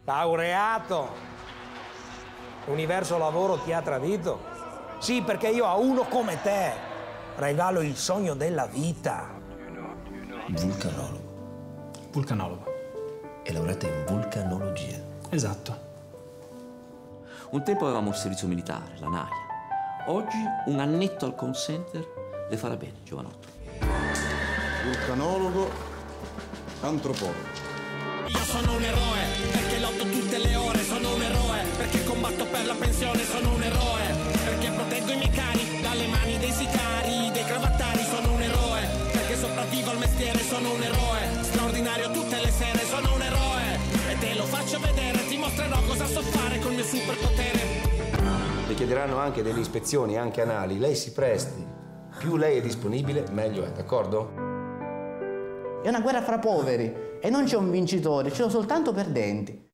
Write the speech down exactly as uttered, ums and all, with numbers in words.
Laureato. L'universo lavoro ti ha tradito. Sì, perché io a uno come te regalo il sogno della vita. Vulcanologo. Vulcanologo. E laureata in vulcanologia. Esatto. Un tempo avevamo il servizio militare, la naia. Oggi un annetto al call center le farà bene, giovanotto. Vulcanologo, antropologo. Io sono un eroe, perché lotto tutte le ore, sono un eroe, perché combatto per la pensione, sono un eroe, perché proteggo i miei cari dalle mani dei sicari, dei cravattari, sono un eroe, perché sopravvivo al mestiere, sono un eroe, straordinario tutte le sere, sono un eroe, e te lo faccio vedere, ti mostrerò cosa so fare col mio superpotere. Le chiederanno anche delle ispezioni, anche anali, lei si presti, più lei è disponibile, meglio è, d'accordo? È una guerra fra poveri e non c'è un vincitore, ci sono soltanto perdenti.